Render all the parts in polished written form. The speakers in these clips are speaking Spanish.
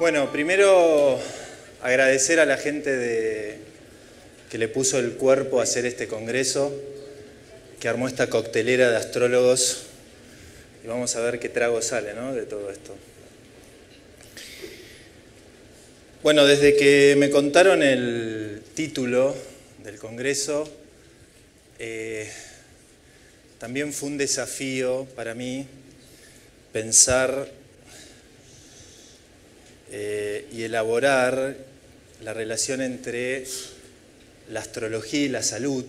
Bueno, primero agradecer a la gente que le puso el cuerpo a hacer este congreso, que armó esta coctelera de astrólogos, y vamos a ver qué trago sale, ¿no?, de todo esto. Bueno, desde que me contaron el título del congreso, también fue un desafío para mí pensar y elaborar la relación entre la astrología y la salud.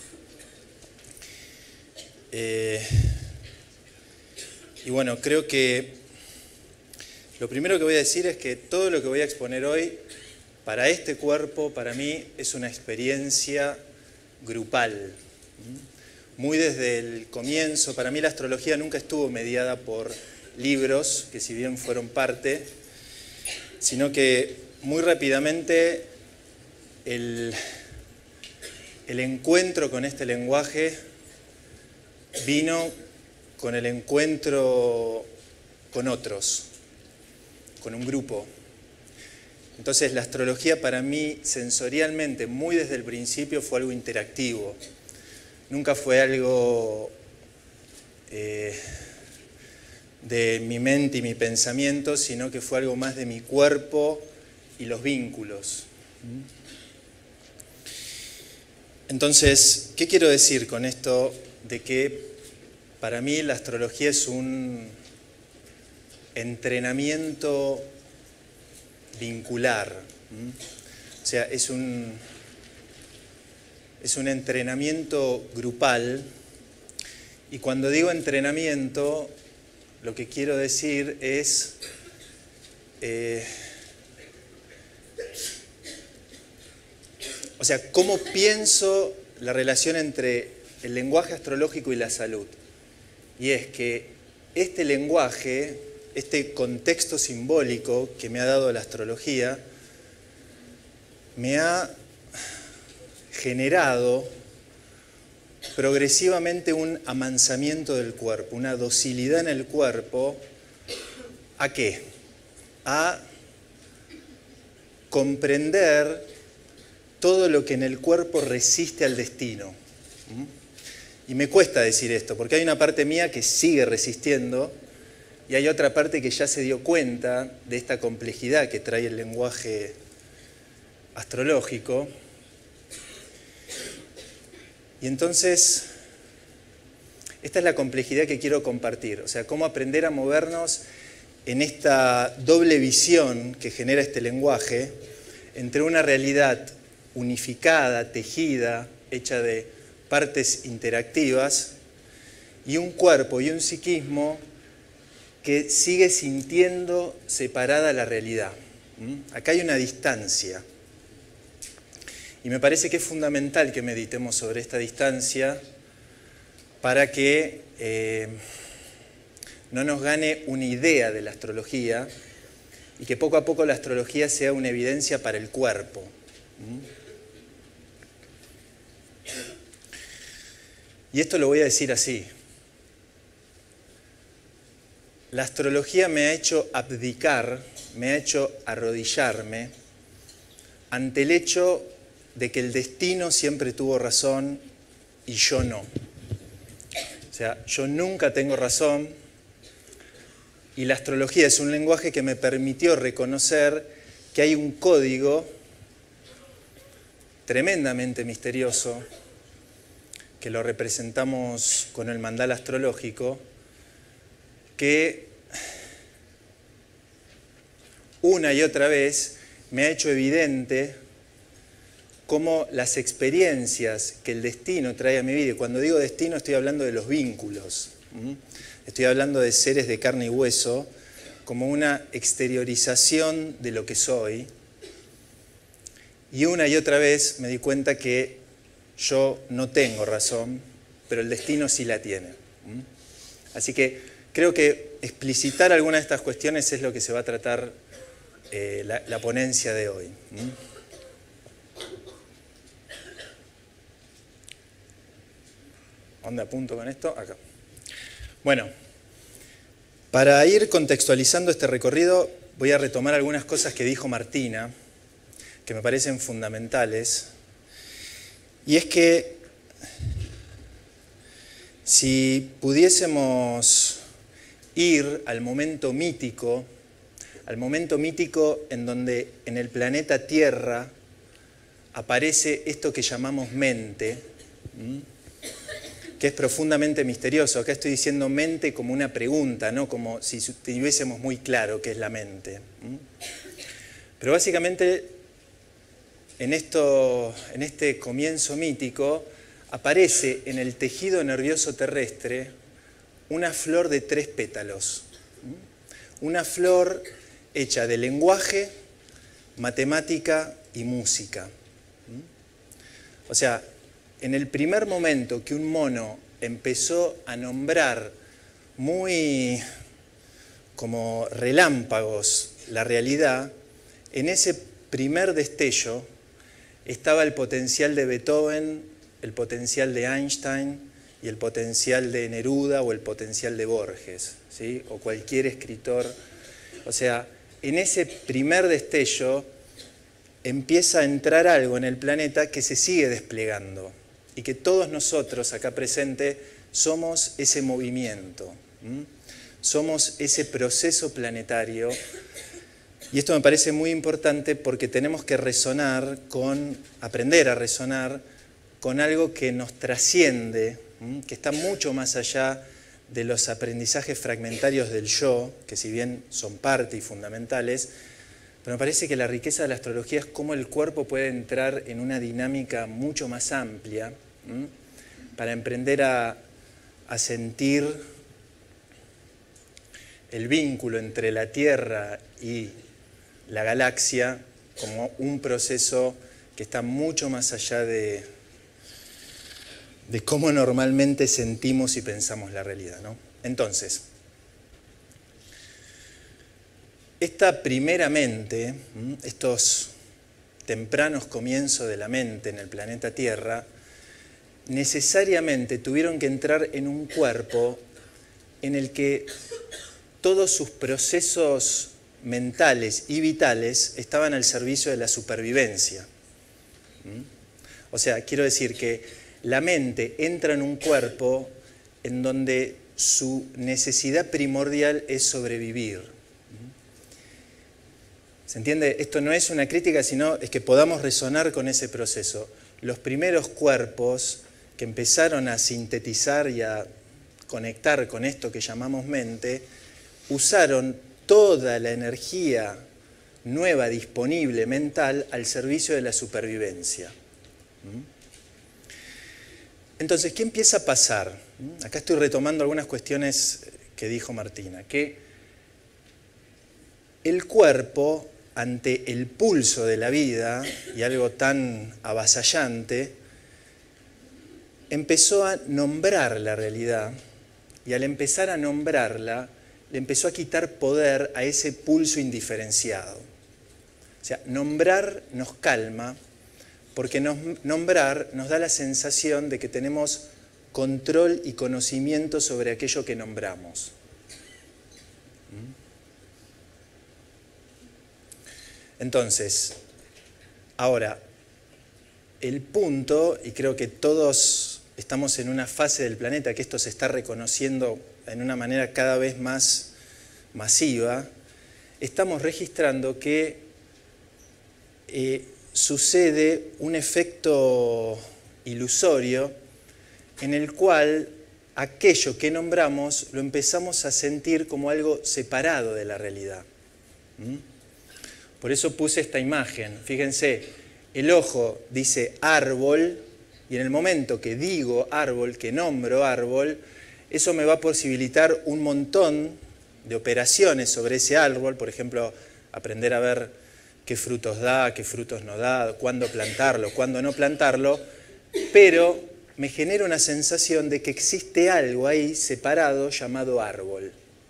Y bueno, creo que lo primero que voy a decir es que todo lo que voy a exponer hoy, para este cuerpo, para mí, es una experiencia grupal. Muy desde el comienzo, para mí la astrología nunca estuvo mediada por libros, que si bien fueron parte, sino que muy rápidamente el encuentro con este lenguaje vino con el encuentro con otros, con un grupo. Entonces la astrología para mí sensorialmente, muy desde el principio, fue algo interactivo. Nunca fue algo de mi mente y mi pensamiento, sino que fue algo más de mi cuerpo y los vínculos. Entonces, ¿qué quiero decir con esto de que para mí la astrología es un entrenamiento vincular? O sea, es un entrenamiento grupal, y cuando digo entrenamiento, lo que quiero decir es o sea, cómo pienso la relación entre el lenguaje astrológico y la salud. Y es que este lenguaje, este contexto simbólico que me ha dado la astrología, me ha generado progresivamente un amansamiento del cuerpo, una docilidad en el cuerpo. ¿A qué? A comprender todo lo que en el cuerpo resiste al destino. Y me cuesta decir esto, porque hay una parte mía que sigue resistiendo y hay otra parte que ya se dio cuenta de esta complejidad que trae el lenguaje astrológico. Y entonces, esta es la complejidad que quiero compartir, o sea, cómo aprender a movernos en esta doble visión que genera este lenguaje entre una realidad unificada, tejida, hecha de partes interactivas, y un cuerpo y un psiquismo que sigue sintiendo separada la realidad. Acá hay una distancia. Y me parece que es fundamental que meditemos sobre esta distancia para que no nos gane una idea de la astrología y que poco a poco la astrología sea una evidencia para el cuerpo. Y esto lo voy a decir así. La astrología me ha hecho abdicar, me ha hecho arrodillarme ante el hecho de que el destino siempre tuvo razón y yo no. O sea, yo nunca tengo razón, y la astrología es un lenguaje que me permitió reconocer que hay un código tremendamente misterioso, que lo representamos con el mandala astrológico, que una y otra vez me ha hecho evidente cómo las experiencias que el destino trae a mi vida, y cuando digo destino estoy hablando de los vínculos, estoy hablando de seres de carne y hueso, como una exteriorización de lo que soy, y una y otra vez me di cuenta que yo no tengo razón, pero el destino sí la tiene. Así que creo que explicitar algunas de estas cuestiones es lo que se va a tratar la ponencia de hoy. ¿Dónde apunto con esto? Acá. Bueno, para ir contextualizando este recorrido, voy a retomar algunas cosas que dijo Martina, que me parecen fundamentales. Y es que si pudiésemos ir al momento mítico en donde en el planeta Tierra aparece esto que llamamos mente, que es profundamente misterioso. Acá estoy diciendo mente como una pregunta, no como si tuviésemos muy claro qué es la mente. Pero básicamente en este comienzo mítico aparece en el tejido nervioso terrestre una flor de 3 pétalos. Una flor hecha de lenguaje, matemática y música. O sea, en el primer momento que un mono empezó a nombrar muy como relámpagos la realidad, en ese primer destello estaba el potencial de Beethoven, el potencial de Einstein y el potencial de Neruda o el potencial de Borges, ¿sí? O cualquier escritor. O sea, en ese primer destello empieza a entrar algo en el planeta que se sigue desplegando y que todos nosotros acá presentes somos ese movimiento, somos ese proceso planetario. Y esto me parece muy importante porque tenemos que aprender a resonar con algo que nos trasciende, que está mucho más allá de los aprendizajes fragmentarios del yo, que si bien son parte y fundamentales, pero me parece que la riqueza de la astrología es cómo el cuerpo puede entrar en una dinámica mucho más amplia para emprender a sentir el vínculo entre la Tierra y la galaxia como un proceso que está mucho más allá de cómo normalmente sentimos y pensamos la realidad, ¿no? Entonces, esta primera mente, estos tempranos comienzos de la mente en el planeta Tierra, necesariamente tuvieron que entrar en un cuerpo en el que todos sus procesos mentales y vitales estaban al servicio de la supervivencia. O sea, quiero decir que la mente entra en un cuerpo en donde su necesidad primordial es sobrevivir. ¿Se entiende? Esto no es una crítica, sino es que podamos resonar con ese proceso. Los primeros cuerpos que empezaron a sintetizar y a conectar con esto que llamamos mente, usaron toda la energía nueva disponible mental al servicio de la supervivencia. Entonces, ¿qué empieza a pasar? Acá estoy retomando algunas cuestiones que dijo Martina, que el cuerpo, ante el pulso de la vida y algo tan avasallante, empezó a nombrar la realidad y al empezar a nombrarla, le empezó a quitar poder a ese pulso indiferenciado. O sea, nombrar nos calma, porque nombrar nos da la sensación de que tenemos control y conocimiento sobre aquello que nombramos. Entonces, ahora, el punto, y creo que todos estamos en una fase del planeta que esto se está reconociendo en una manera cada vez más masiva, estamos registrando que sucede un efecto ilusorio en el cual aquello que nombramos lo empezamos a sentir como algo separado de la realidad. Por eso puse esta imagen. Fíjense, el ojo dice árbol y en el momento que digo árbol, que nombro árbol, eso me va a posibilitar un montón de operaciones sobre ese árbol, por ejemplo, aprender a ver qué frutos da, qué frutos no da, cuándo plantarlo, cuándo no plantarlo, pero me genera una sensación de que existe algo ahí separado llamado árbol.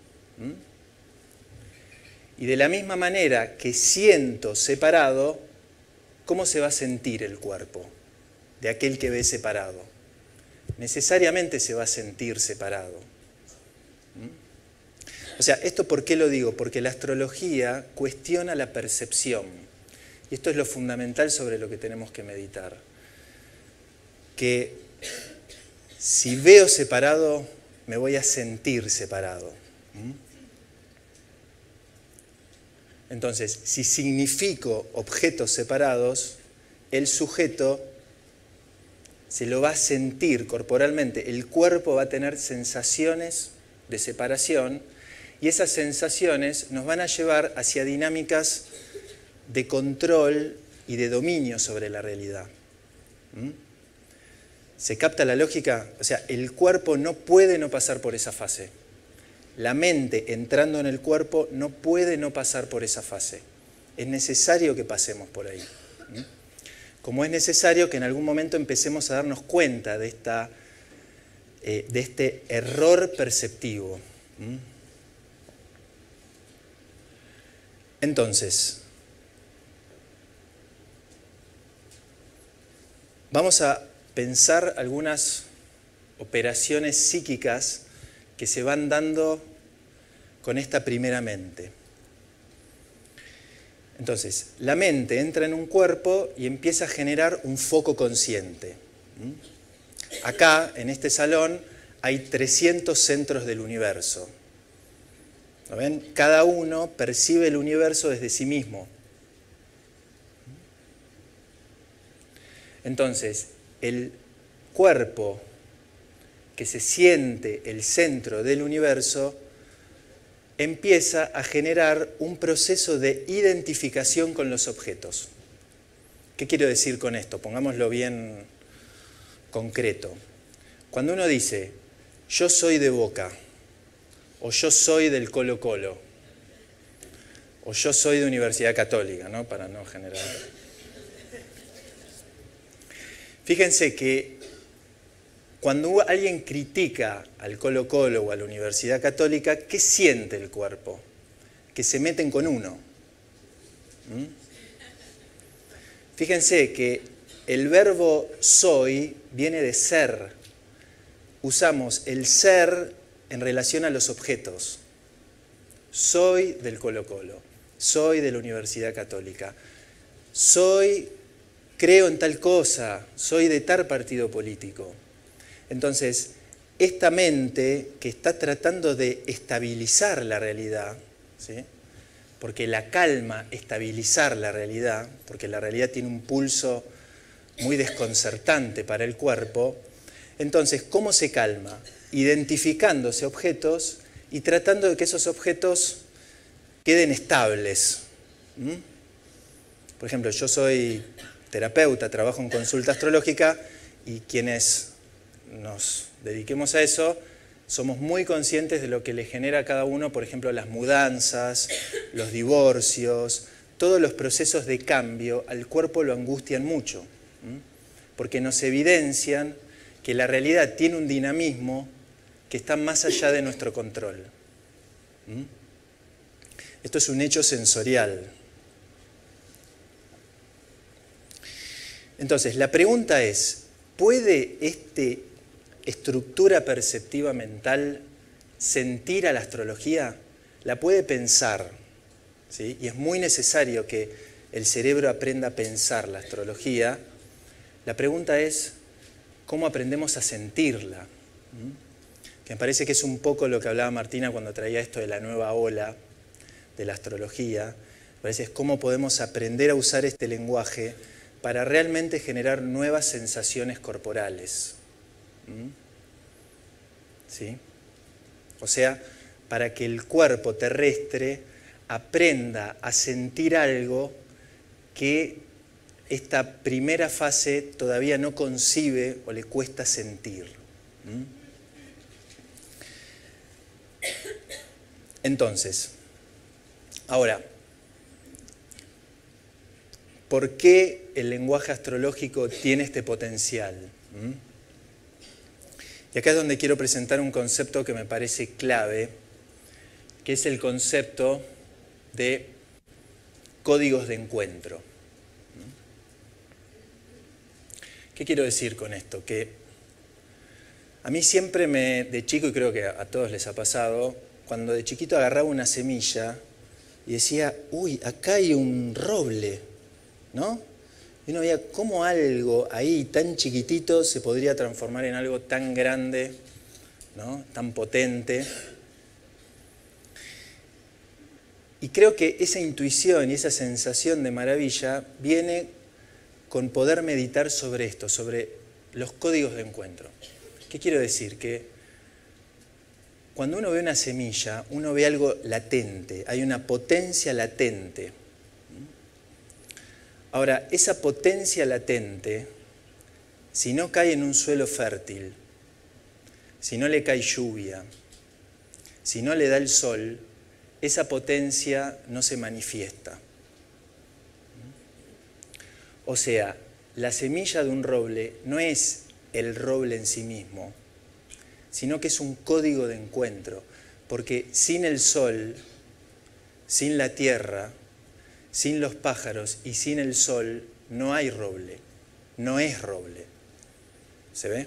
Y de la misma manera que siento separado, ¿cómo se va a sentir el cuerpo de aquel que ve separado? Necesariamente se va a sentir separado. O sea, ¿esto por qué lo digo? Porque la astrología cuestiona la percepción. Y esto es lo fundamental sobre lo que tenemos que meditar. Que si veo separado, me voy a sentir separado. Entonces, si significo objetos separados, el sujeto se lo va a sentir corporalmente. El cuerpo va a tener sensaciones de separación y esas sensaciones nos van a llevar hacia dinámicas de control y de dominio sobre la realidad. ¿Se capta la lógica? O sea, el cuerpo no puede no pasar por esa fase. La mente entrando en el cuerpo no puede no pasar por esa fase. Es necesario que pasemos por ahí. Como es necesario que en algún momento empecemos a darnos cuenta de este error perceptivo. Entonces, vamos a pensar algunas operaciones psíquicas que se van dando con esta primera mente. Entonces, la mente entra en un cuerpo y empieza a generar un foco consciente. Acá, en este salón, hay 300 centros del universo. ¿Lo ven? Cada uno percibe el universo desde sí mismo. Entonces, el cuerpo que se siente el centro del universo empieza a generar un proceso de identificación con los objetos. ¿Qué quiero decir con esto? Pongámoslo bien concreto. Cuando uno dice, yo soy de Boca, o yo soy del Colo-Colo, o yo soy de Universidad Católica, ¿no? Para no generar... Fíjense que cuando alguien critica al Colo-Colo o a la Universidad Católica, ¿qué siente el cuerpo? Que se meten con uno. Fíjense que el verbo soy viene de ser. Usamos el ser en relación a los objetos. Soy del Colo-Colo, soy de la Universidad Católica, creo en tal cosa, soy de tal partido político. Entonces, esta mente que está tratando de estabilizar la realidad, ¿sí? Porque la calma estabilizar la realidad, porque la realidad tiene un pulso muy desconcertante para el cuerpo, entonces, ¿cómo se calma? Identificándose objetos y tratando de que esos objetos queden estables. Por ejemplo, yo soy terapeuta, trabajo en consulta astrológica y quienes nos dediquemos a eso, somos muy conscientes de lo que le genera a cada uno, por ejemplo, las mudanzas, los divorcios, todos los procesos de cambio, al cuerpo lo angustian mucho, porque nos evidencian que la realidad tiene un dinamismo que está más allá de nuestro control. Esto es un hecho sensorial. Entonces, la pregunta es, ¿puede esta estructura perceptiva mental sentir a la astrología? ¿La puede pensar? ¿Sí? Y es muy necesario que el cerebro aprenda a pensar la astrología. La pregunta es, ¿cómo aprendemos a sentirla? Que me parece que es un poco lo que hablaba Martina cuando traía esto de la nueva ola de la astrología. Me parece es cómo podemos aprender a usar este lenguaje para realmente generar nuevas sensaciones corporales. ¿Sí? O sea, para que el cuerpo terrestre aprenda a sentir algo que esta primera fase todavía no concibe o le cuesta sentir. Entonces, ahora, ¿por qué el lenguaje astrológico tiene este potencial? Y acá es donde quiero presentar un concepto que me parece clave, que es el concepto de códigos de encuentro. ¿Qué quiero decir con esto? Que a mí siempre de chico, y creo que a todos les ha pasado, cuando de chiquito agarraba una semilla y decía, uy, acá hay un roble, ¿no? Y uno veía cómo algo ahí tan chiquitito se podría transformar en algo tan grande, ¿no? Tan potente. Y creo que esa intuición y esa sensación de maravilla viene con poder meditar sobre esto, sobre los códigos de encuentro. ¿Qué quiero decir? Que cuando uno ve una semilla, uno ve algo latente, hay una potencia latente. Ahora, esa potencia latente, si no cae en un suelo fértil, si no le cae lluvia, si no le da el sol, esa potencia no se manifiesta. O sea, la semilla de un roble no es el roble en sí mismo, sino que es un código de encuentro, porque sin el sol, sin la tierra, sin los pájaros y sin el sol no hay roble, no es roble. ¿Se ve?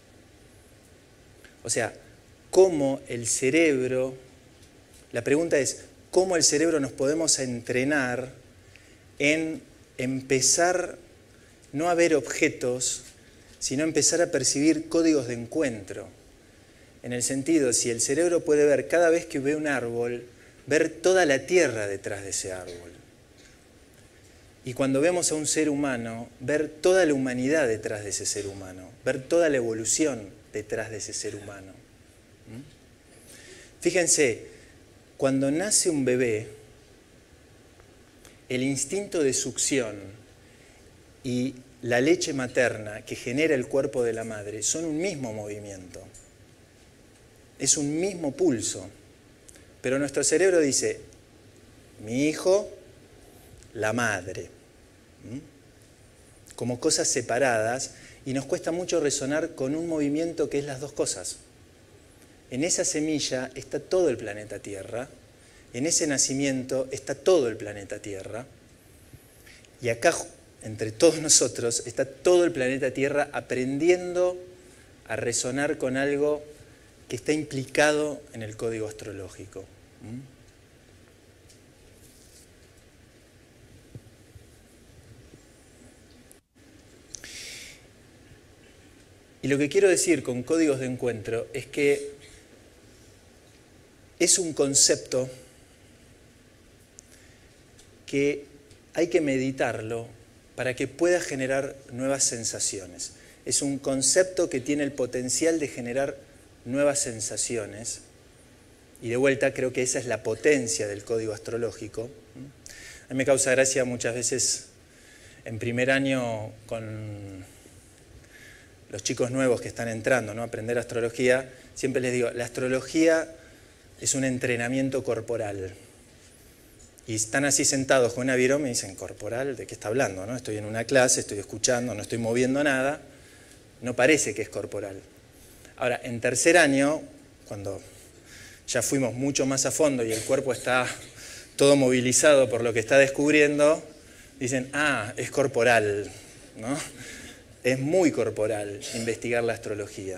O sea, ¿cómo el cerebro, la pregunta es, ¿cómo el cerebro nos podemos entrenar en empezar no a ver objetos, sino empezar a percibir códigos de encuentro? En el sentido, si el cerebro puede ver cada vez que ve un árbol, ver toda la tierra detrás de ese árbol. Y cuando vemos a un ser humano, ver toda la humanidad detrás de ese ser humano, ver toda la evolución detrás de ese ser humano. Fíjense, cuando nace un bebé, el instinto de succión y la leche materna que genera el cuerpo de la madre son un mismo movimiento. Es un mismo pulso. Pero nuestro cerebro dice, mi hijo, la madre. Como cosas separadas, y nos cuesta mucho resonar con un movimiento que es las dos cosas. En esa semilla está todo el planeta Tierra, en ese nacimiento está todo el planeta Tierra, y acá, entre todos nosotros, está todo el planeta Tierra aprendiendo a resonar con algo que está implicado en el código astrológico. Y lo que quiero decir con códigos de encuentro es que es un concepto que hay que meditarlo para que pueda generar nuevas sensaciones. Es un concepto que tiene el potencial de generar nuevas sensaciones. Y de vuelta creo que esa es la potencia del código astrológico. A mí me causa gracia muchas veces en primer año con los chicos nuevos que están entrando, ¿no?, a aprender astrología, siempre les digo, la astrología es un entrenamiento corporal. Y están así sentados con una virome y me dicen, ¿corporal? ¿De qué está hablando? ¿No? Estoy en una clase, estoy escuchando, no estoy moviendo nada, no parece que es corporal. Ahora, en tercer año, cuando ya fuimos mucho más a fondo y el cuerpo está todo movilizado por lo que está descubriendo, dicen, ah, es corporal, ¿no? Es muy corporal investigar la astrología.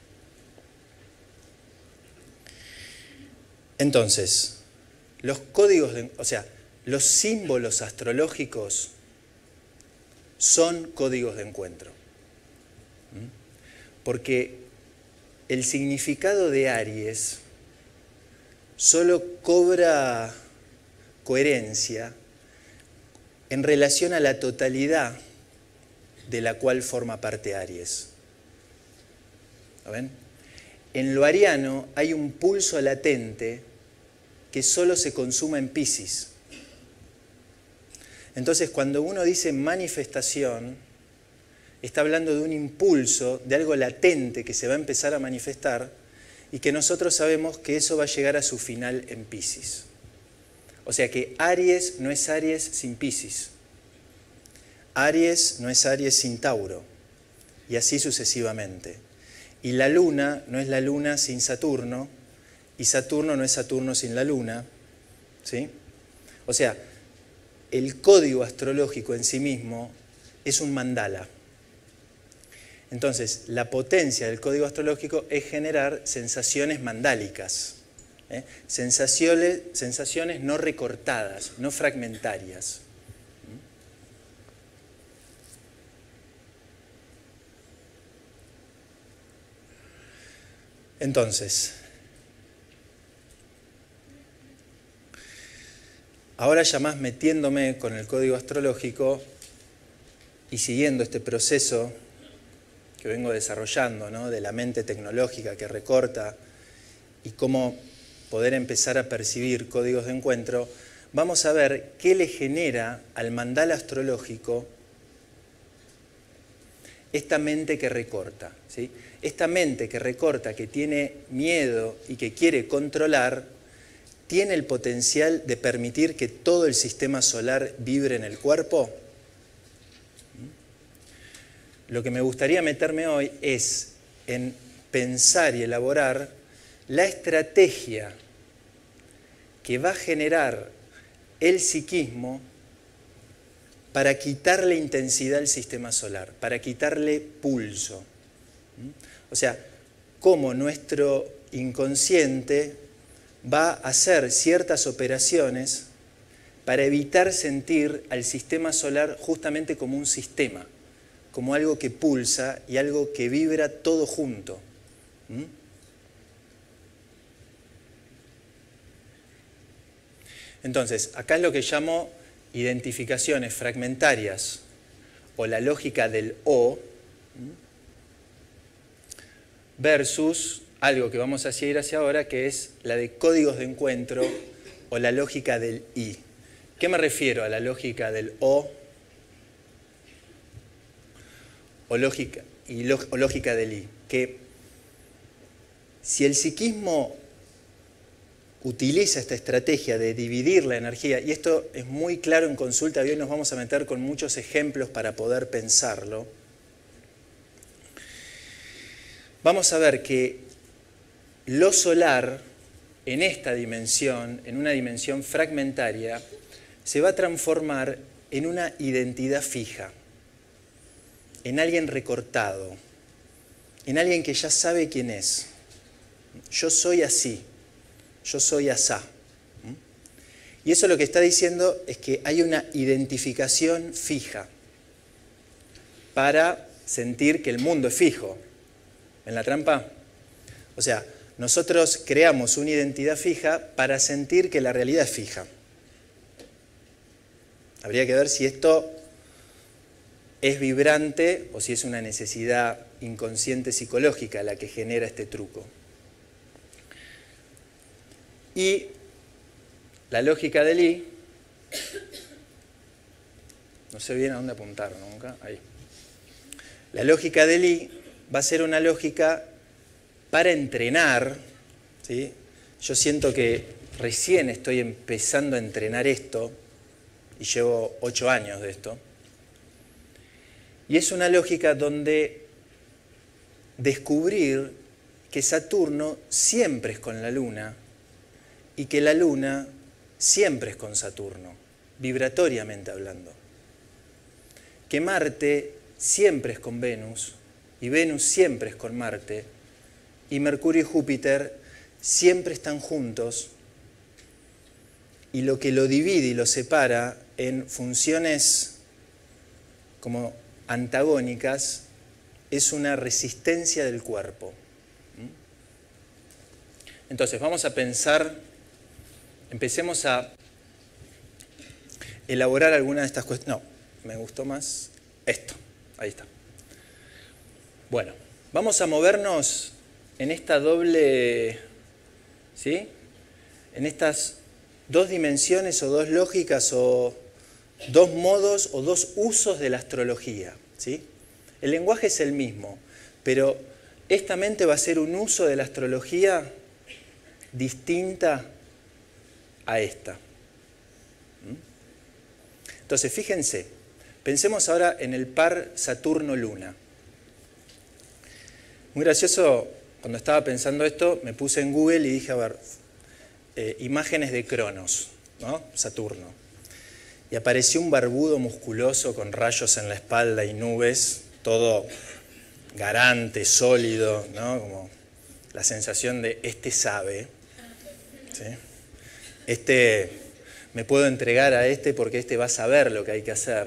Entonces, los códigos, los símbolos astrológicos son códigos de encuentro. Porque el significado de Aries solo cobra coherencia en relación a la totalidad de la cual forma parte Aries. ¿Lo ven? En lo ariano hay un pulso latente que solo se consuma en Piscis. Entonces, cuando uno dice manifestación, está hablando de un impulso, de algo latente que se va a empezar a manifestar y que nosotros sabemos que eso va a llegar a su final en Piscis. O sea que Aries no es Aries sin Piscis. Aries no es Aries sin Tauro, y así sucesivamente. Y la Luna no es la Luna sin Saturno, y Saturno no es Saturno sin la Luna, ¿sí? O sea, el código astrológico en sí mismo es un mandala. Entonces, la potencia del código astrológico es generar sensaciones mandálicas, Sensaciones no recortadas, no fragmentarias. Entonces, ahora ya más metiéndome con el código astrológico y siguiendo este proceso que vengo desarrollando, ¿no?, de la mente tecnológica que recorta y cómo poder empezar a percibir códigos de encuentro, vamos a ver qué le genera al mandala astrológico esta mente que recorta, ¿sí? Esta mente que recorta, que tiene miedo y que quiere controlar, ¿tiene el potencial de permitir que todo el sistema solar vibre en el cuerpo? Lo que me gustaría meterme hoy es en pensar y elaborar la estrategia que va a generar el psiquismo para quitarle intensidad al sistema solar, para quitarle pulso. O sea, cómo nuestro inconsciente va a hacer ciertas operaciones para evitar sentir al sistema solar justamente como un sistema, como algo que pulsa y algo que vibra todo junto. Entonces, acá es lo que llamo identificaciones fragmentarias o la lógica del O versus algo que vamos a seguir hacia ahora, que es la de códigos de encuentro o la lógica del I. ¿Qué me refiero a la lógica del O o lógica del I? Que si el psiquismo utiliza esta estrategia de dividir la energía, y esto es muy claro en consulta, hoy nos vamos a meter con muchos ejemplos para poder pensarlo, vamos a ver que lo solar en esta dimensión, en una dimensión fragmentaria, se va a transformar en una identidad fija, en alguien recortado, en alguien que ya sabe quién es. Yo soy así. Yo soy asá. Y eso lo que está diciendo es que hay una identificación fija para sentir que el mundo es fijo. ¿En la trampa? O sea, nosotros creamos una identidad fija para sentir que la realidad es fija. Habría que ver si esto es vibrante o si es una necesidad inconsciente psicológica la que genera este truco. Y la lógica del I, no sé bien a dónde apuntar nunca, ahí. La lógica del I va a ser una lógica para entrenar, ¿sí? Yo siento que recién estoy empezando a entrenar esto, y llevo 8 años de esto, y es una lógica donde descubrir que Saturno siempre es con la Luna, y que la Luna siempre es con Saturno, vibratoriamente hablando. Que Marte siempre es con Venus, y Venus siempre es con Marte, y Mercurio y Júpiter siempre están juntos, y lo que lo divide y lo separa en funciones como antagónicas es una resistencia del cuerpo. Entonces, vamos a pensar. Empecemos a elaborar alguna de estas cuestiones. No, me gustó más esto. Ahí está. Bueno, vamos a movernos en esta doble, ¿sí? En estas dos dimensiones o dos lógicas o dos modos o dos usos de la astrología, ¿sí? El lenguaje es el mismo, pero esta mente va a ser un uso de la astrología distinta a esta. Entonces, fíjense, pensemos ahora en el par Saturno-Luna. Muy gracioso, cuando estaba pensando esto, me puse en Google y dije, a ver, imágenes de Cronos, ¿no? Saturno. Y apareció un barbudo musculoso con rayos en la espalda y nubes, todo garante, sólido, ¿no? Como la sensación de este sabe. ¿sí? Me puedo entregar a porque va a saber lo que hay que hacer.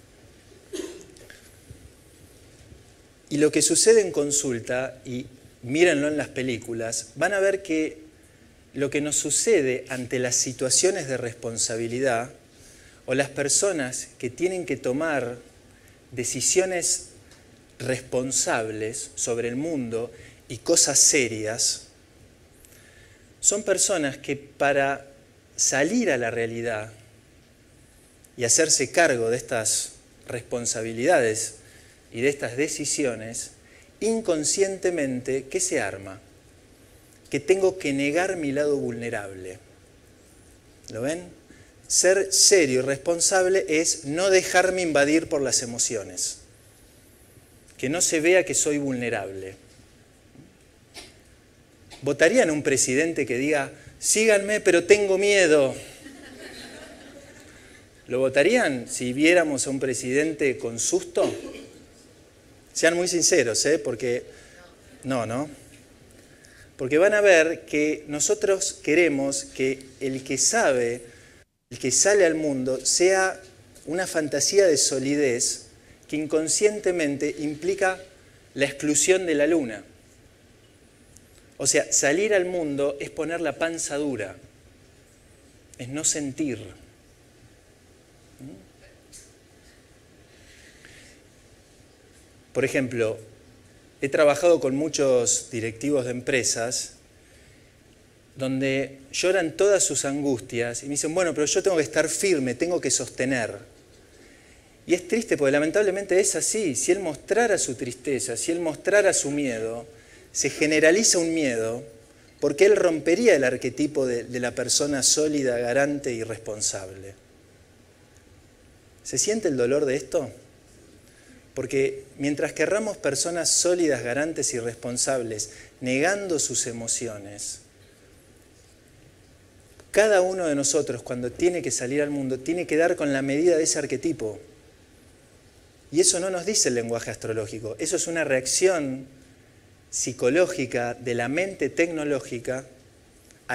Y lo que sucede en consulta, y mírenlo en las películas, van a ver que lo que nos sucede ante las situaciones de responsabilidad o las personas que tienen que tomar decisiones responsables sobre el mundo y cosas serias, son personas que para salir a la realidad y hacerse cargo de estas responsabilidades y de estas decisiones, inconscientemente, ¿qué se arma? Que tengo que negar mi lado vulnerable. ¿Lo ven? Ser serio y responsable es no dejarme invadir por las emociones. Que no se vea que soy vulnerable. ¿Votarían a un presidente que diga, síganme, pero tengo miedo? ¿Lo votarían si viéramos a un presidente con susto? Sean muy sinceros, porque... No. Porque van a ver que nosotros queremos que el que sabe, el que sale al mundo, sea una fantasía de solidez que inconscientemente implica la exclusión de la luna. O sea, salir al mundo es poner la panza dura, es no sentir. Por ejemplo, he trabajado con muchos directivos de empresas donde lloran todas sus angustias y me dicen, bueno, pero yo tengo que estar firme, tengo que sostener. Y es triste porque lamentablemente es así. Si él mostrara su tristeza, si él mostrara su miedo, se generaliza un miedo porque él rompería el arquetipo de la persona sólida, garante y responsable. ¿Se siente el dolor de esto? Porque mientras querramos personas sólidas, garantes y responsables, negando sus emociones, cada uno de nosotros cuando tiene que salir al mundo tiene que dar con la medida de ese arquetipo. Y eso no nos dice el lenguaje astrológico, eso es una reacción psicológica de la mente tecnológica a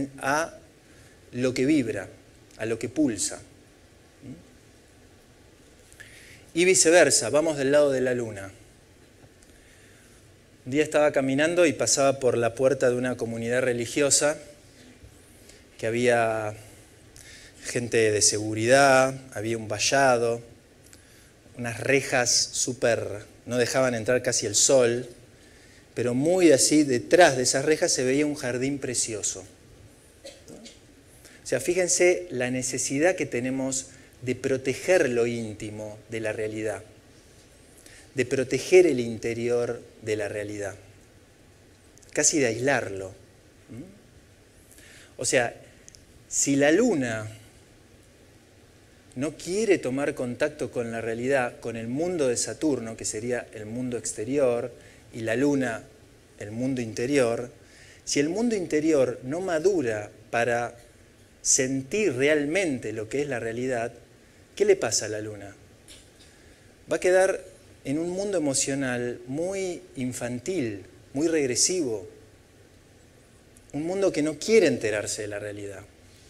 lo que vibra, a lo que pulsa. Y viceversa, vamos del lado de la luna. Un día estaba caminando y pasaba por la puerta de una comunidad religiosa que había gente de seguridad, había un vallado, unas rejas no dejaban entrar casi el sol, pero muy así detrás de esas rejas se veía un jardín precioso. O sea, fíjense la necesidad que tenemos de proteger lo íntimo de la realidad, de proteger el interior de la realidad, casi de aislarlo. O sea, si la luna no quiere tomar contacto con la realidad, con el mundo de Saturno, que sería el mundo exterior, y la luna, el mundo interior, si el mundo interior no madura para sentir realmente lo que es la realidad, ¿qué le pasa a la luna? Va a quedar en un mundo emocional muy infantil, muy regresivo, un mundo que no quiere enterarse de la realidad.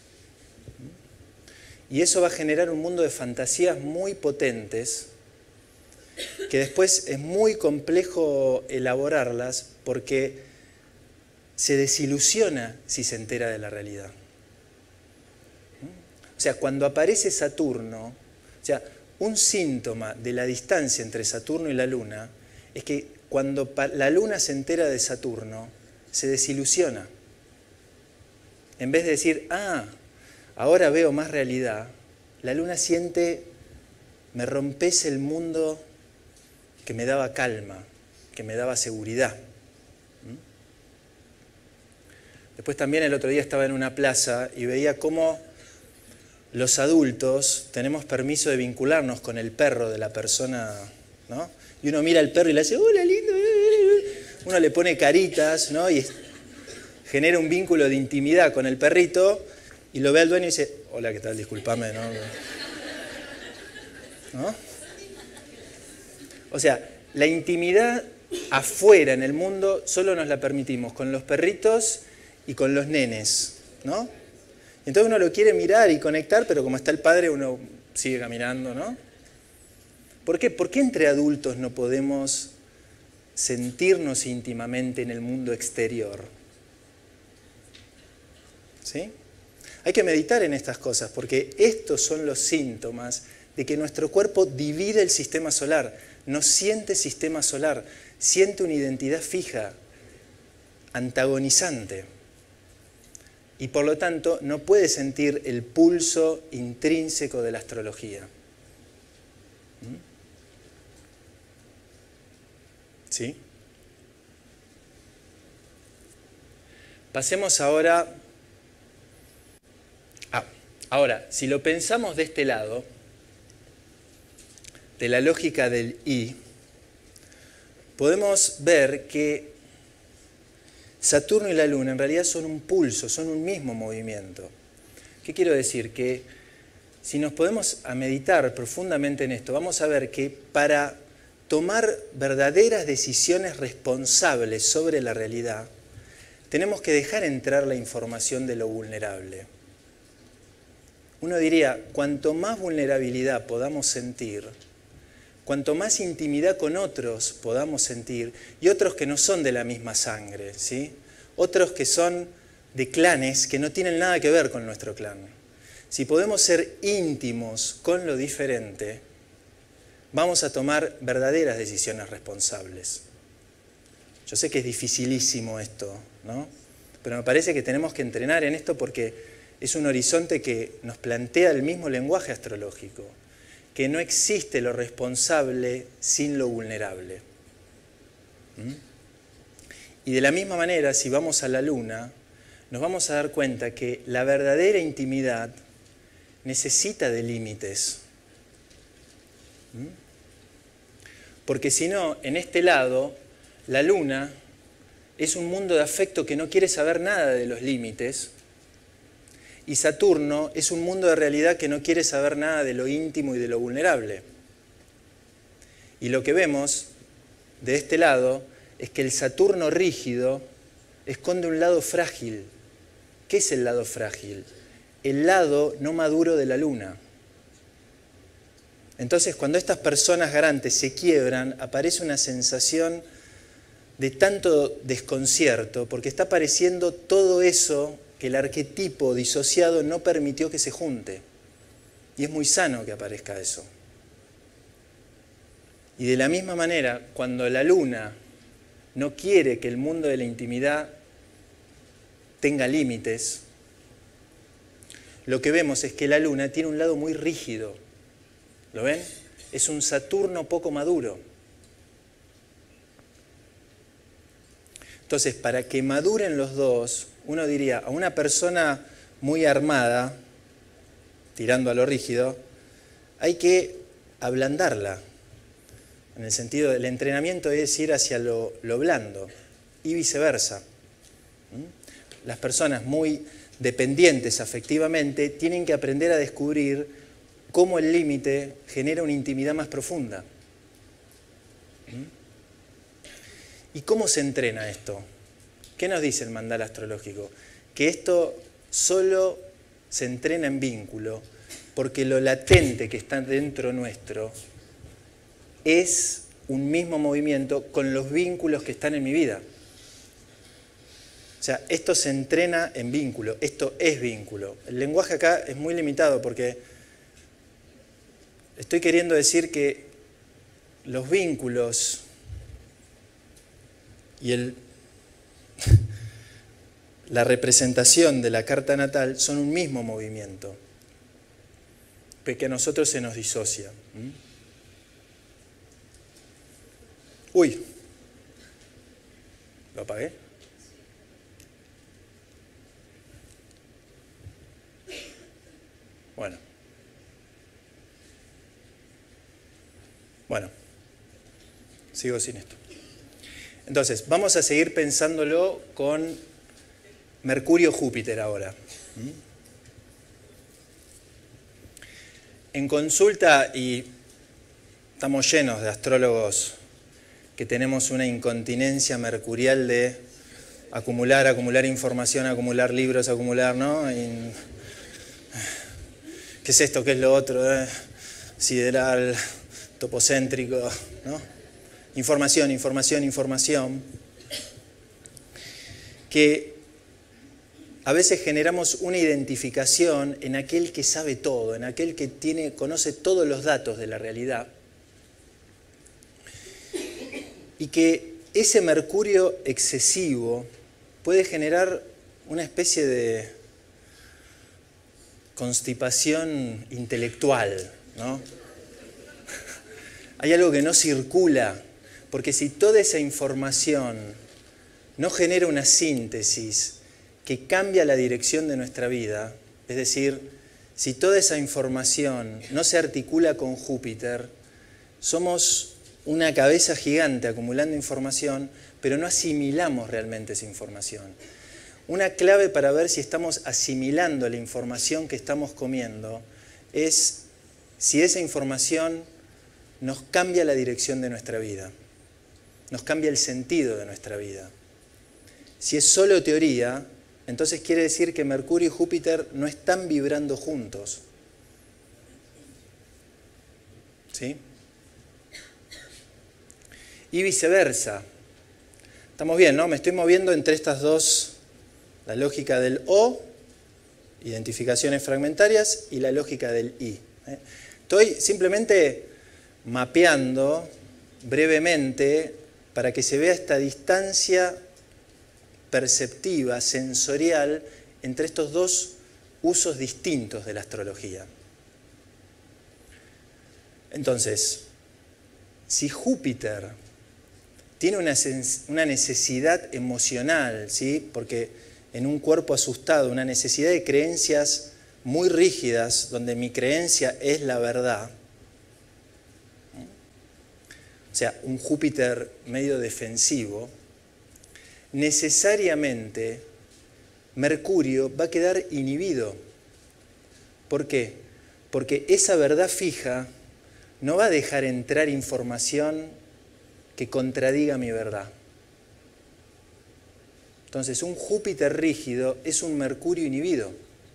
Y eso va a generar un mundo de fantasías muy potentes, que después es muy complejo elaborarlas porque se desilusiona si se entera de la realidad. O sea, cuando aparece Saturno, o sea, un síntoma de la distancia entre Saturno y la Luna es que cuando la Luna se entera de Saturno, se desilusiona. En vez de decir, ahora veo más realidad, la Luna siente, me rompes el mundo que me daba calma, que me daba seguridad. Después también el otro día estaba en una plaza y veía cómo los adultos tenemos permiso de vincularnos con el perro de la persona, ¿no? Y uno mira al perro y le hace, hola, lindo. Uno le pone caritas, ¿no? Y genera un vínculo de intimidad con el perrito y lo ve al dueño y dice, hola, ¿qué tal? Discúlpame, ¿no? ¿No? O sea, la intimidad afuera en el mundo solo nos la permitimos con los perritos y con los nenes. ¿no? Entonces uno lo quiere mirar y conectar, pero como está el padre uno sigue caminando, ¿no? ¿Por qué? ¿Por qué entre adultos no podemos sentirnos íntimamente en el mundo exterior? ¿Sí? Hay que meditar en estas cosas, porque estos son los síntomas de que nuestro cuerpo divide el sistema solar, no siente sistema solar, siente una identidad fija, antagonizante. Y por lo tanto no puede sentir el pulso intrínseco de la astrología. ¿Sí? Pasemos ahora. Ahora, si lo pensamos de este lado, de la lógica del I, podemos ver que Saturno y la Luna en realidad son un pulso, son un mismo movimiento. ¿Qué quiero decir? Que si nos podemos a meditar profundamente en esto, vamos a ver que para tomar verdaderas decisiones responsables sobre la realidad, tenemos que dejar entrar la información de lo vulnerable. Uno diría, cuanto más vulnerabilidad podamos sentir, cuanto más intimidad con otros podamos sentir, y otros que no son de la misma sangre, ¿sí? Otros que son de clanes que no tienen nada que ver con nuestro clan. Si podemos ser íntimos con lo diferente, vamos a tomar verdaderas decisiones responsables. Yo sé que es dificilísimo esto, ¿no? Pero me parece que tenemos que entrenar en esto porque es un horizonte que nos plantea el mismo lenguaje astrológico, que no existe lo responsable sin lo vulnerable. Y de la misma manera, si vamos a la Luna, nos vamos a dar cuenta que la verdadera intimidad necesita de límites. Porque si no, en este lado, la Luna es un mundo de afecto que no quiere saber nada de los límites, y Saturno es un mundo de realidad que no quiere saber nada de lo íntimo y de lo vulnerable. Y lo que vemos de este lado es que el Saturno rígido esconde un lado frágil. ¿Qué es el lado frágil? El lado no maduro de la Luna. Entonces, cuando estas personas garantes se quiebran, aparece una sensación de tanto desconcierto, porque está apareciendo todo eso que el arquetipo disociado no permitió que se junte. Y es muy sano que aparezca eso. Y de la misma manera, cuando la Luna no quiere que el mundo de la intimidad tenga límites, lo que vemos es que la Luna tiene un lado muy rígido. ¿Lo ven? Es un Saturno poco maduro. Entonces, para que maduren los dos, uno diría, a una persona muy armada, tirando a lo rígido, hay que ablandarla. En el sentido del entrenamiento es ir hacia lo blando y viceversa. Las personas muy dependientes afectivamente tienen que aprender a descubrir cómo el límite genera una intimidad más profunda. ¿Y cómo se entrena esto? ¿Qué nos dice el mandala astrológico? Que esto solo se entrena en vínculo, porque lo latente que está dentro nuestro es un mismo movimiento con los vínculos que están en mi vida. O sea, esto se entrena en vínculo, esto es vínculo. El lenguaje acá es muy limitado porque estoy queriendo decir que los vínculos y la representación de la carta natal son un mismo movimiento, que a nosotros se nos disocia. Uy, ¿lo apagué? Bueno, sigo sin esto. Entonces, vamos a seguir pensándolo con Mercurio-Júpiter ahora. En consulta, y estamos llenos de astrólogos que tenemos una incontinencia mercurial de acumular, acumular información, acumular libros, acumular, ¿no? ¿Qué es esto? ¿Qué es lo otro? Sideral, topocéntrico, ¿no? Información, información, información. Que a veces generamos una identificación en aquel que sabe todo, en aquel que conoce todos los datos de la realidad. Y que ese mercurio excesivo puede generar una especie de constipación intelectual, ¿no? Hay algo que no circula, porque si toda esa información no genera una síntesis que cambia la dirección de nuestra vida, es decir, si toda esa información no se articula con Júpiter, somos una cabeza gigante acumulando información, pero no asimilamos realmente esa información. Una clave para ver si estamos asimilando la información que estamos comiendo es si esa información nos cambia la dirección de nuestra vida, nos cambia el sentido de nuestra vida. Si es solo teoría, entonces quiere decir que Mercurio y Júpiter no están vibrando juntos. ¿Sí? Y viceversa. Estamos bien, ¿no? Me estoy moviendo entre estas dos, la lógica del O, identificaciones fragmentarias, y la lógica del I. Estoy simplemente mapeando brevemente para que se vea esta distancia perceptiva, sensorial, entre estos dos usos distintos de la astrología. Entonces, si Júpiter tiene una necesidad emocional, ¿sí? Porque en un cuerpo asustado, una necesidad de creencias muy rígidas, donde mi creencia es la verdad, o sea, un Júpiter medio defensivo, necesariamente Mercurio va a quedar inhibido. ¿Por qué? Porque esa verdad fija no va a dejar entrar información que contradiga mi verdad. Entonces, un Júpiter rígido es un Mercurio inhibido.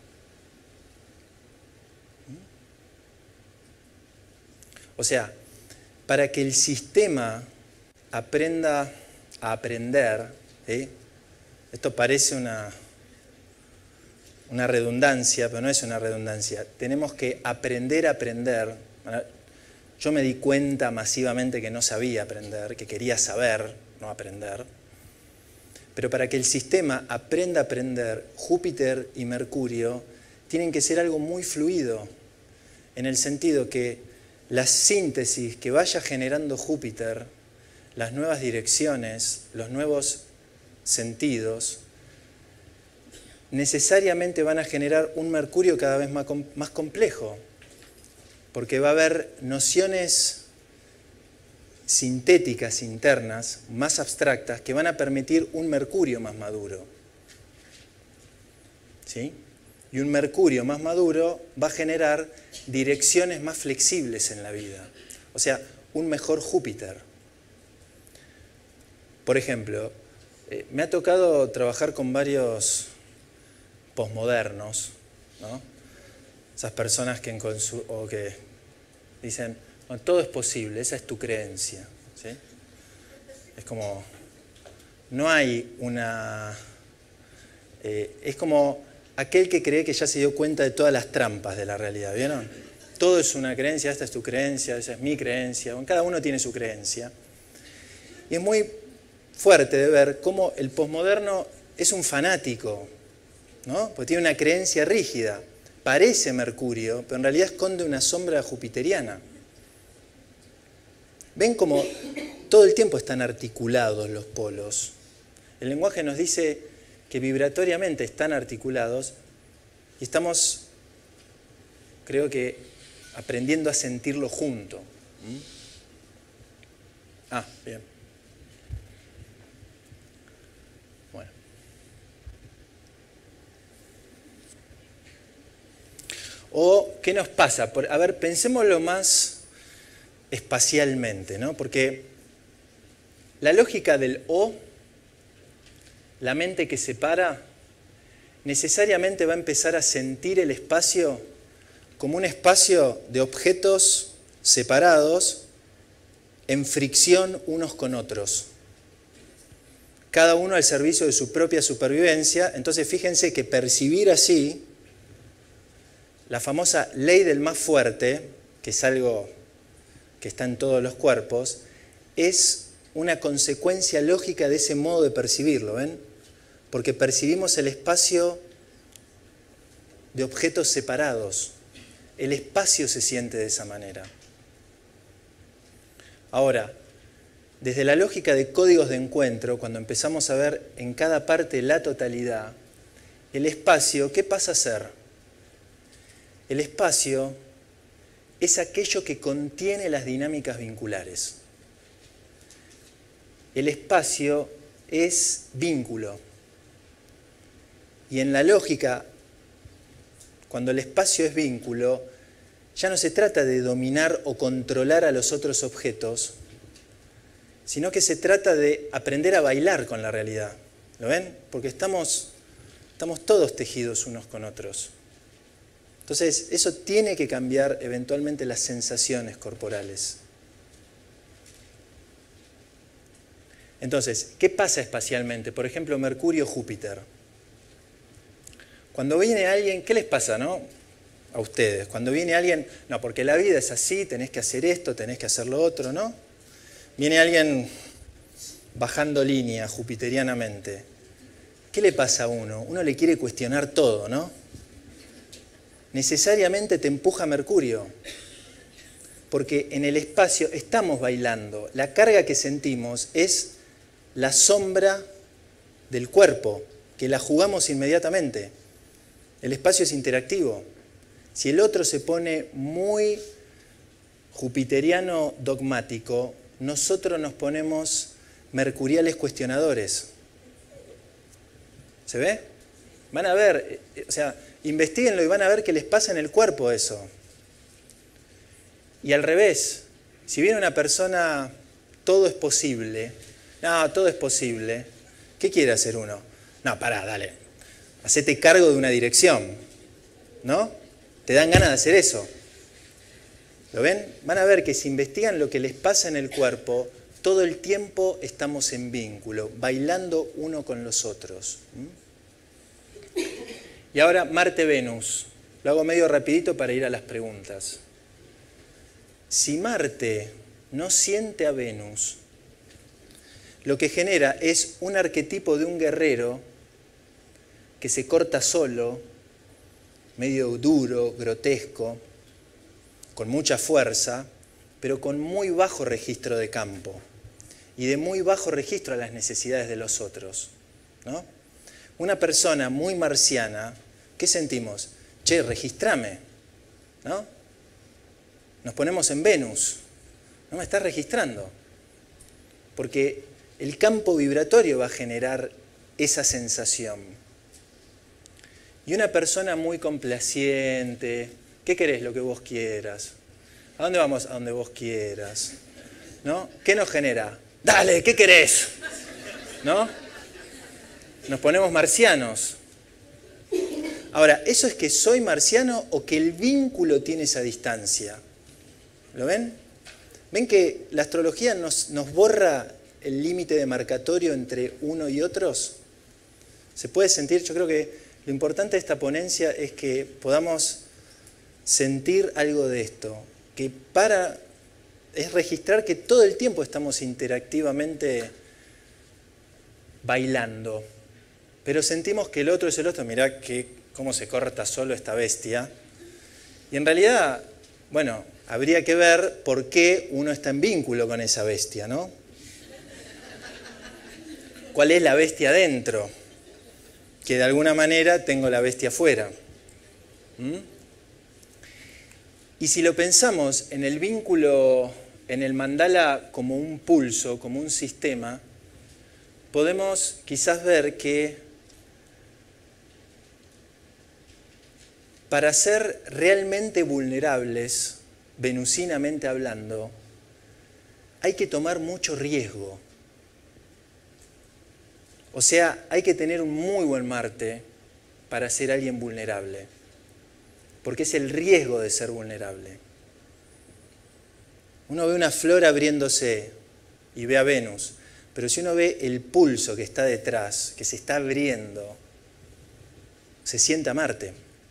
O sea, para que el sistema aprenda a aprender, ¿sí? Esto parece una redundancia, pero no es una redundancia. Tenemos que aprender a aprender. Yo me di cuenta masivamente que no sabía aprender, que quería saber, no aprender. Pero para que el sistema aprenda a aprender, Júpiter y Mercurio tienen que ser algo muy fluido, en el sentido que la síntesis que vaya generando Júpiter, las nuevas direcciones, los nuevos sentidos, necesariamente van a generar un Mercurio cada vez más complejo, porque va a haber nociones sintéticas internas, más abstractas, que van a permitir un Mercurio más maduro. ¿Sí? Y un Mercurio más maduro va a generar direcciones más flexibles en la vida. O sea, un mejor Júpiter. Por ejemplo, me ha tocado trabajar con varios posmodernos, ¿no? Esas personas que dicen, no, todo es posible, esa es tu creencia, ¿sí? Es como, no hay una... es como aquel que cree que ya se dio cuenta de todas las trampas de la realidad, ¿vieron? Todo es una creencia, esta es tu creencia, esa es mi creencia, cada uno tiene su creencia. Y es muy fuerte de ver cómo el posmoderno es un fanático, ¿no? Porque tiene una creencia rígida. Parece Mercurio, pero en realidad esconde una sombra jupiteriana. ¿Ven cómo todo el tiempo están articulados los polos? El lenguaje nos dice que vibratoriamente están articulados y estamos, creo que, aprendiendo a sentirlo junto. Ah, bien. Bueno. O, ¿qué nos pasa? A ver, pensémoslo más espacialmente, ¿no? Porque la lógica del O, la mente que separa, necesariamente va a empezar a sentir el espacio como un espacio de objetos separados en fricción unos con otros, cada uno al servicio de su propia supervivencia. Entonces fíjense que percibir así, la famosa ley del más fuerte, que es algo que está en todos los cuerpos, es una consecuencia lógica de ese modo de percibirlo, ¿ven? Porque percibimos el espacio de objetos separados. El espacio se siente de esa manera. Ahora, desde la lógica de códigos de encuentro, cuando empezamos a ver en cada parte la totalidad, el espacio, ¿qué pasa a ser? El espacio es aquello que contiene las dinámicas vinculares. El espacio es vínculo. Y en la lógica, cuando el espacio es vínculo, ya no se trata de dominar o controlar a los otros objetos, sino que se trata de aprender a bailar con la realidad. ¿Lo ven? Porque estamos todos tejidos unos con otros. Entonces, eso tiene que cambiar eventualmente las sensaciones corporales. Entonces, ¿qué pasa espacialmente? Por ejemplo, Mercurio-Júpiter. Cuando viene alguien, ¿qué les pasa, no? A ustedes. Cuando viene alguien, no, porque la vida es así, tenés que hacer esto, tenés que hacer lo otro, ¿no? Viene alguien bajando línea jupiterianamente. ¿Qué le pasa a uno? Uno le quiere cuestionar todo, ¿no? Necesariamente te empuja Mercurio. Porque en el espacio estamos bailando. La carga que sentimos es la sombra del cuerpo, que la jugamos inmediatamente. El espacio es interactivo. Si el otro se pone muy jupiteriano dogmático, nosotros nos ponemos mercuriales cuestionadores. ¿Se ve? Van a ver, o sea, investíguenlo y van a ver qué les pasa en el cuerpo eso. Y al revés, si viene una persona, todo es posible, no, todo es posible, ¿qué quiere hacer uno? No, pará, dale, hacete cargo de una dirección, ¿no? Te dan ganas de hacer eso. ¿Lo ven? Van a ver que si investigan lo que les pasa en el cuerpo, todo el tiempo estamos en vínculo, bailando uno con los otros. Y ahora Marte-Venus. Lo hago medio rapidito para ir a las preguntas. Si Marte no siente a Venus, lo que genera es un arquetipo de un guerrero que se corta solo, medio duro, grotesco, con mucha fuerza, pero con muy bajo registro de campo y de muy bajo registro a las necesidades de los otros, ¿no? Una persona muy marciana, ¿qué sentimos? Che, registrame, ¿no? Nos ponemos en Venus, no me estás registrando, porque el campo vibratorio va a generar esa sensación. Y una persona muy complaciente, ¿qué querés? Lo que vos quieras. ¿A dónde vamos? A donde vos quieras. ¿No? ¿Qué nos genera? Dale, ¿qué querés? ¿No? Nos ponemos marcianos. Ahora, ¿eso es que soy marciano o que el vínculo tiene esa distancia? ¿Lo ven? ¿Ven que la astrología nos borra el límite demarcatorio entre uno y otros? ¿Se puede sentir? Yo creo que lo importante de esta ponencia es que podamos sentir algo de esto, que es registrar que todo el tiempo estamos interactivamente bailando, pero sentimos que el otro es el otro. Mirá cómo se corta solo esta bestia. Y en realidad, bueno, habría que ver por qué uno está en vínculo con esa bestia, ¿no? ¿Cuál es la bestia dentro? Que de alguna manera tengo la bestia afuera. Y si lo pensamos en el vínculo, en el mandala como un pulso, como un sistema, podemos quizás ver que para ser realmente vulnerables, venusinamente hablando, hay que tomar mucho riesgo. O sea, hay que tener un muy buen Marte para ser alguien vulnerable, porque es el riesgo de ser vulnerable. Uno ve una flor abriéndose y ve a Venus, pero si uno ve el pulso que está detrás, que se está abriendo, se sienta Marte.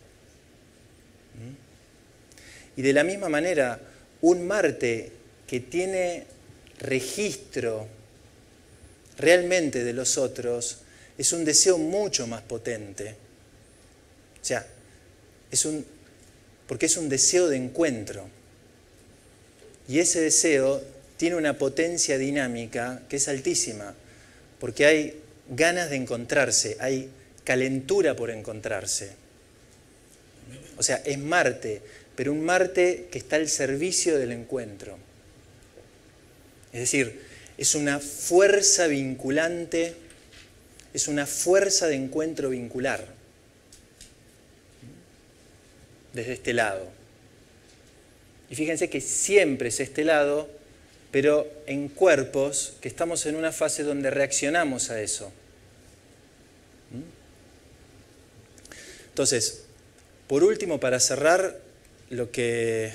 Y de la misma manera, un Marte que tiene registro realmente de los otros es un deseo mucho más potente. O sea, porque es un deseo de encuentro. Y ese deseo tiene una potencia dinámica que es altísima, porque hay ganas de encontrarse, hay calentura por encontrarse. O sea, es Marte, pero un Marte que está al servicio del encuentro. Es decir, es una fuerza vinculante, es una fuerza de encuentro vincular, desde este lado. Y fíjense que siempre es este lado, pero en cuerpos que estamos en una fase donde reaccionamos a eso. Entonces, por último, para cerrar, lo que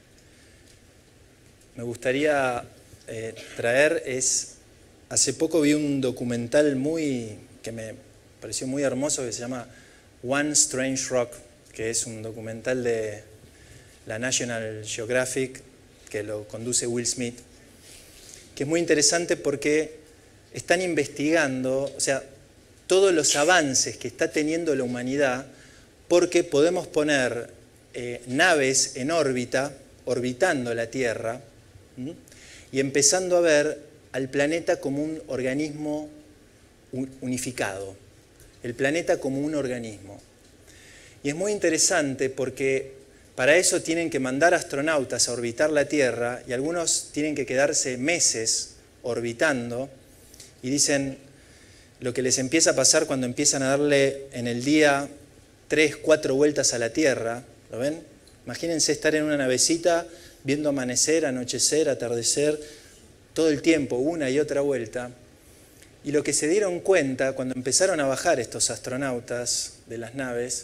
me gustaría traer es, hace poco vi un documental que me pareció muy hermoso, que se llama One Strange Rock, que es un documental de la National Geographic, que lo conduce Will Smith, que es muy interesante porque están investigando, o sea, todos los avances que está teniendo la humanidad, porque podemos poner naves en órbita, orbitando la Tierra, y empezando a ver al planeta como un organismo unificado, el planeta como un organismo. Y es muy interesante porque para eso tienen que mandar astronautas a orbitar la Tierra y algunos tienen que quedarse meses orbitando y dicen lo que les empieza a pasar cuando empiezan a darle en el día 3, 4 vueltas a la Tierra, ¿lo ven? Imagínense estar en una navecita viendo amanecer, anochecer, atardecer, todo el tiempo, una y otra vuelta. Y lo que se dieron cuenta cuando empezaron a bajar estos astronautas de las naves,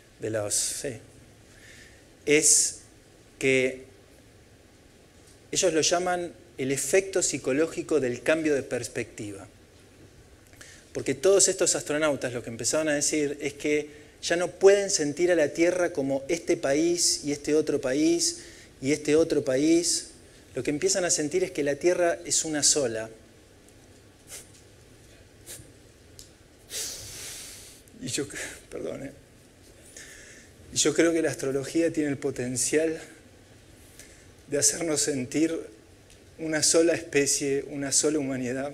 es que ellos lo llaman el efecto psicológico del cambio de perspectiva. Porque todos estos astronautas lo que empezaron a decir es que ya no pueden sentir a la Tierra como este país y este otro país y este otro país. Lo que empiezan a sentir es que la Tierra es una sola. Y yo creo que la astrología tiene el potencial de hacernos sentir una sola especie, una sola humanidad.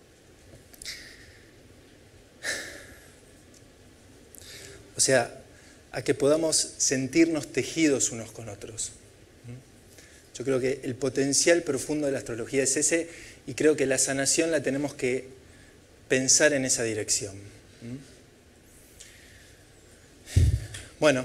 O sea, a que podamos sentirnos tejidos unos con otros. Yo creo que el potencial profundo de la astrología es ese, y creo que la sanación la tenemos que pensar en esa dirección. Bueno.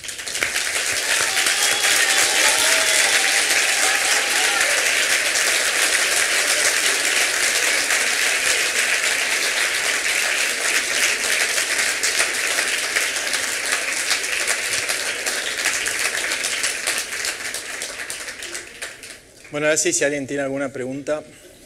Bueno, ahora sí, si alguien tiene alguna pregunta.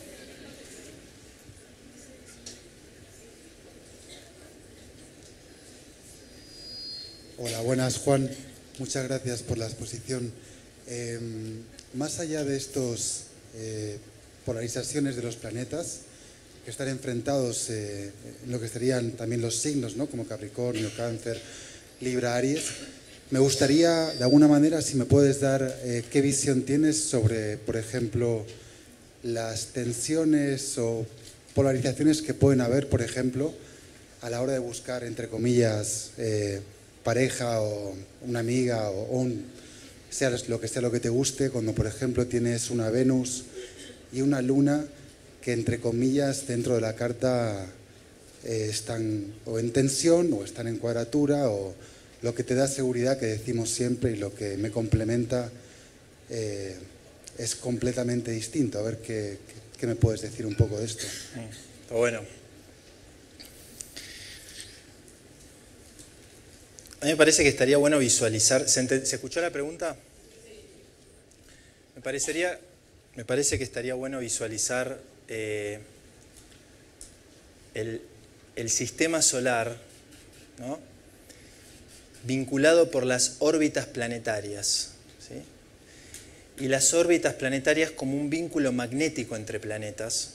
Hola, buenas, Juan. Muchas gracias por la exposición. Más allá de estos polarizaciones de los planetas, que están enfrentados en lo que serían también los signos, ¿no? Como Capricornio, Cáncer, Libra, Aries, me gustaría, de alguna manera, si me puedes dar qué visión tienes sobre, por ejemplo, las tensiones o polarizaciones que pueden haber, por ejemplo, a la hora de buscar, entre comillas, pareja o una amiga o sea lo que te guste, cuando, por ejemplo, tienes una Venus y una Luna que, entre comillas, dentro de la carta están o en tensión o están en cuadratura, o lo que te da seguridad, que decimos siempre, y lo que me complementa es completamente distinto. A ver qué me puedes decir un poco de esto. Bueno. A mí me parece que estaría bueno visualizar. ¿Se escuchó la pregunta? Me parece que estaría bueno visualizar el sistema solar, ¿no?, vinculado por las órbitas planetarias, ¿sí? Y las órbitas planetarias como un vínculo magnético entre planetas,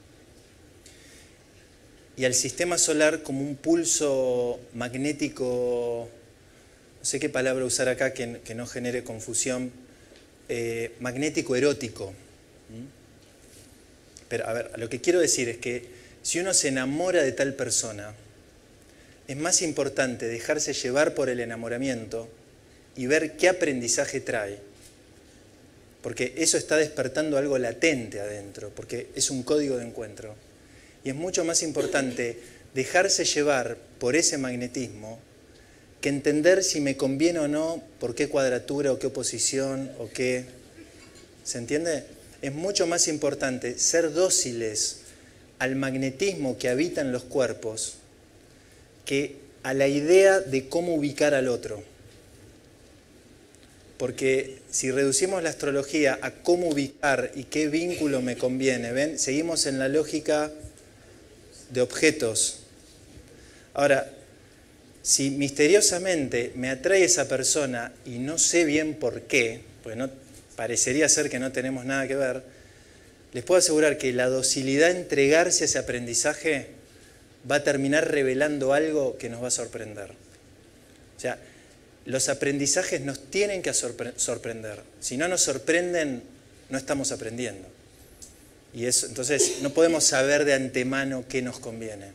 y al sistema solar como un pulso magnético, no sé qué palabra usar acá que no genere confusión, magnético erótico. Pero a ver, lo que quiero decir es que si uno se enamora de tal persona, es más importante dejarse llevar por el enamoramiento y ver qué aprendizaje trae, porque eso está despertando algo latente adentro, porque es un código de encuentro. Y es mucho más importante dejarse llevar por ese magnetismo que entender si me conviene o no, por qué cuadratura o qué oposición o qué... ¿Se entiende? Es mucho más importante ser dóciles al magnetismo que habita en los cuerpos que a la idea de cómo ubicar al otro. Porque si reducimos la astrología a cómo ubicar y qué vínculo me conviene, ¿ven? Seguimos en la lógica de objetos. Ahora, si misteriosamente me atrae esa persona y no sé bien por qué, porque no, parecería ser que no tenemos nada que ver, les puedo asegurar que la docilidad a entregarse a ese aprendizaje va a terminar revelando algo que nos va a sorprender. O sea, los aprendizajes nos tienen que sorprender. Si no nos sorprenden, no estamos aprendiendo. Y eso, entonces no podemos saber de antemano qué nos conviene.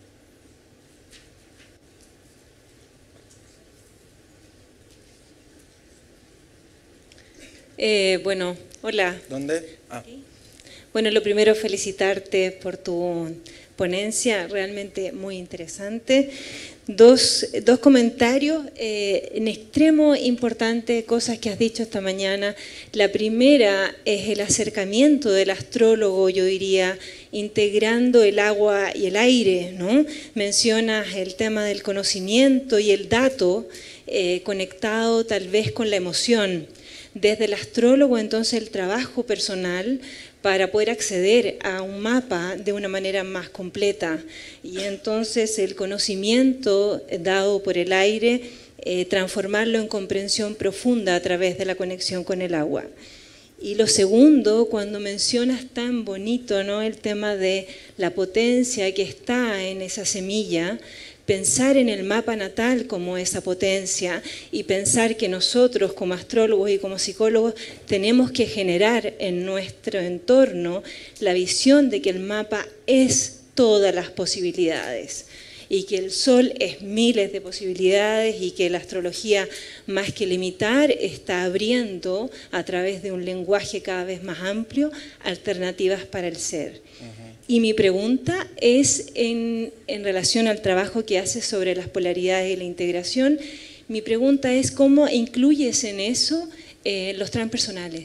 Bueno, hola. ¿Dónde? Bueno, lo primero, felicitarte por tu ponencia, realmente muy interesante. Dos comentarios en extremo importante, cosas que has dicho esta mañana. La primera es el acercamiento del astrólogo, yo diría, integrando el agua y el aire, ¿no? Mencionas el tema del conocimiento y el dato conectado tal vez con la emoción. Desde el astrólogo, entonces, el trabajo personal para poder acceder a un mapa de una manera más completa. Y entonces el conocimiento dado por el aire, transformarlo en comprensión profunda a través de la conexión con el agua. Y lo segundo, cuando mencionas tan bonito, ¿no?, el tema de la potencia que está en esa semilla, pensar en el mapa natal como esa potencia y pensar que nosotros como astrólogos y como psicólogos tenemos que generar en nuestro entorno la visión de que el mapa es todas las posibilidades y que el sol es miles de posibilidades y que la astrología, más que limitar, está abriendo a través de un lenguaje cada vez más amplio alternativas para el ser. Y mi pregunta es en relación al trabajo que haces sobre las polaridades y la integración. Mi pregunta es cómo incluyes en eso los transpersonales.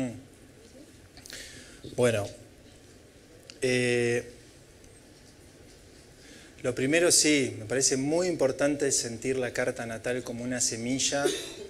Bueno, lo primero sí, me parece muy importante sentir la carta natal como una semilla.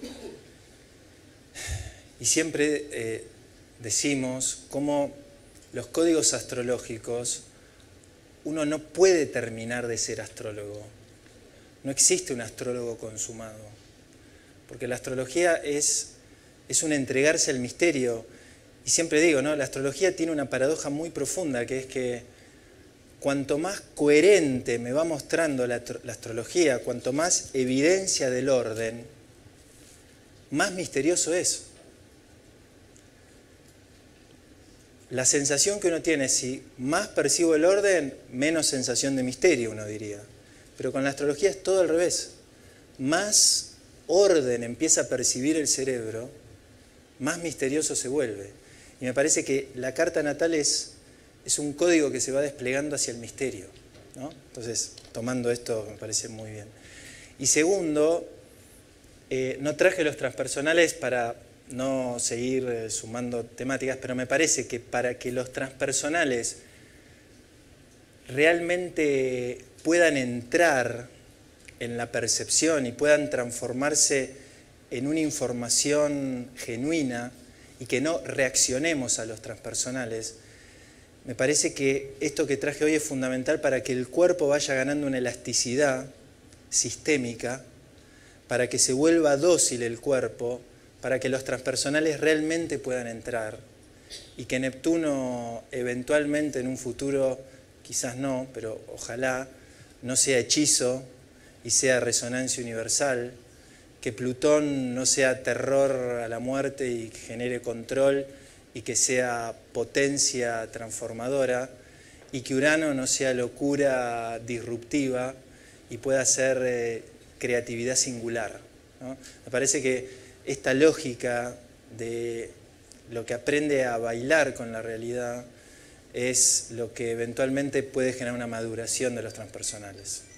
Y siempre decimos cómo los códigos astrológicos, uno no puede terminar de ser astrólogo. No existe un astrólogo consumado. Porque la astrología es un entregarse al misterio. Y siempre digo, ¿no?, la astrología tiene una paradoja muy profunda, que es que cuanto más coherente me va mostrando la astrología, cuanto más evidencia del orden, más misterioso es. La sensación que uno tiene, si más percibo el orden, menos sensación de misterio, uno diría. Pero con la astrología es todo al revés. Más orden empieza a percibir el cerebro, más misterioso se vuelve. Y me parece que la carta natal es un código que se va desplegando hacia el misterio, ¿no? Entonces, tomando esto, me parece muy bien. Y segundo, no traje los transpersonales para no seguir sumando temáticas, pero me parece que para que los transpersonales realmente puedan entrar en la percepción y puedan transformarse en una información genuina y que no reaccionemos a los transpersonales, me parece que esto que traje hoy es fundamental para que el cuerpo vaya ganando una elasticidad sistémica, para que se vuelva dócil el cuerpo, para que los transpersonales realmente puedan entrar y que Neptuno eventualmente en un futuro, quizás no, pero ojalá, no sea hechizo y sea resonancia universal, que Plutón no sea terror a la muerte y que genere control y que sea potencia transformadora, y que Urano no sea locura disruptiva y pueda ser creatividad singular, ¿no? Me parece que esta lógica de lo que aprende a bailar con la realidad es lo que eventualmente puede generar una maduración de los transpersonales.